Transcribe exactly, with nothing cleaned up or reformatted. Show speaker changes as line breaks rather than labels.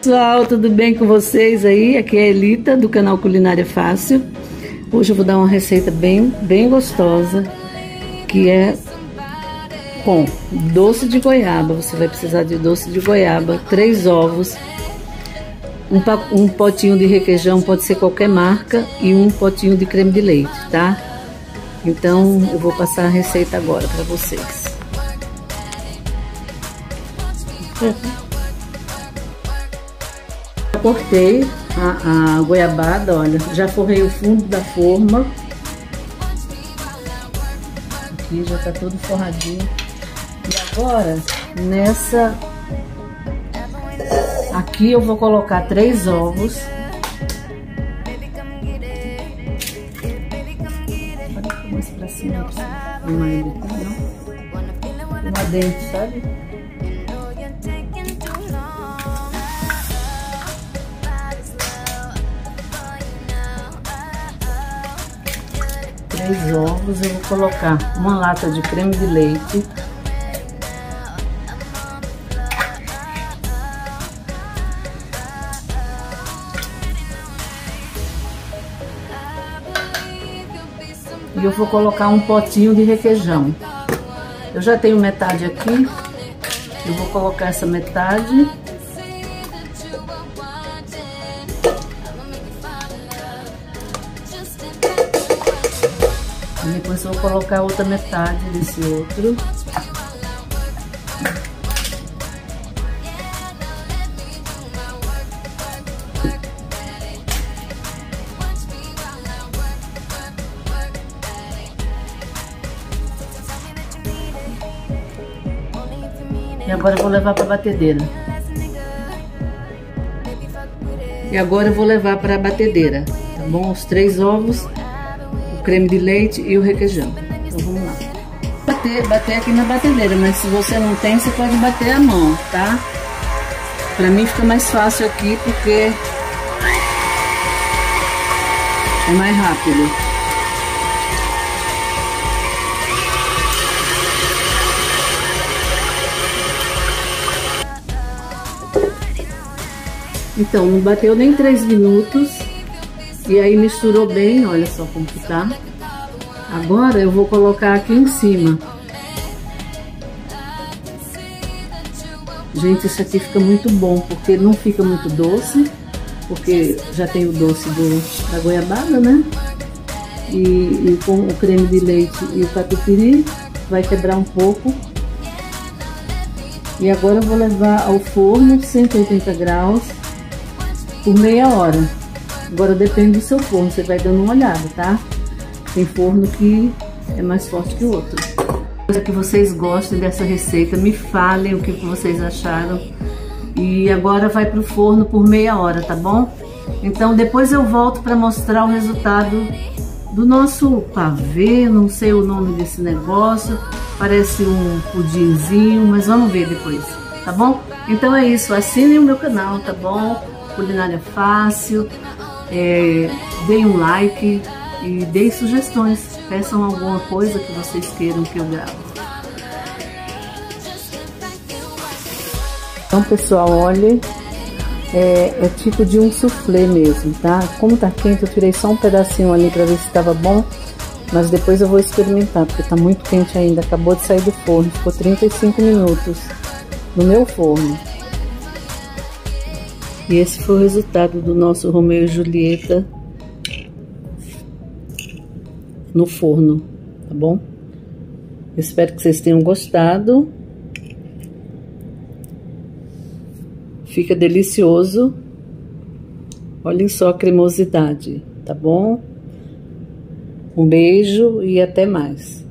Pessoal, tudo bem com vocês aí? Aqui é a Elita do canal Culinária Fácil. Hoje eu vou dar uma receita bem, bem gostosa, que é com doce de goiaba. Você vai precisar de doce de goiaba, três ovos, um, um potinho de requeijão, pode ser qualquer marca, e um potinho de creme de leite, tá? Então eu vou passar a receita agora para vocês. Cortei a, a goiabada, olha, já forrei o fundo da forma. Aqui já tá todo forradinho. E agora, nessa... Aqui eu vou colocar três ovos. Pode mais pra cima, uma ele, não? Uma dentro, sabe? Três ovos, eu vou colocar uma lata de creme de leite, e eu vou colocar um potinho de requeijão. Eu já tenho metade aqui, eu vou colocar essa metade. E depois eu vou colocar outra metade desse outro. E agora eu vou levar para a batedeira. E agora eu vou levar para a batedeira, tá bom? Os três ovos, creme de leite e o requeijão. Então vamos lá. Bater, bater aqui na batedeira, mas se você não tem, você pode bater a mão, tá? Pra mim fica mais fácil aqui porque é mais rápido. Então, não bateu nem três minutos. E aí misturou bem, olha só como que tá. Agora eu vou colocar aqui em cima. Gente, isso aqui fica muito bom, porque não fica muito doce, porque já tem o doce do, da goiabada, né? E, e com o creme de leite e o catupiry, vai quebrar um pouco. E agora eu vou levar ao forno, cento e oitenta graus, por meia hora. Agora depende do seu forno, você vai dando uma olhada, tá? Tem forno que é mais forte que o outro. Espero que vocês gostem dessa receita, me falem o que vocês acharam. E agora vai pro forno por meia hora, tá bom? Então depois eu volto para mostrar o resultado do nosso pavê, não sei o nome desse negócio. Parece um pudinzinho, mas vamos ver depois, tá bom? Então é isso, assinem o meu canal, tá bom? Culinária Fácil. É, deem um like e deem sugestões, peçam alguma coisa que vocês queiram que eu grave. Então pessoal, olha, é, é tipo de um soufflé mesmo, tá? Como tá quente, eu tirei só um pedacinho ali para ver se estava bom, mas depois eu vou experimentar, porque tá muito quente ainda, acabou de sair do forno, ficou trinta e cinco minutos no meu forno. E esse foi o resultado do nosso Romeu e Julieta no forno, tá bom? Eu espero que vocês tenham gostado. Fica delicioso. Olhem só a cremosidade, tá bom? Um beijo e até mais.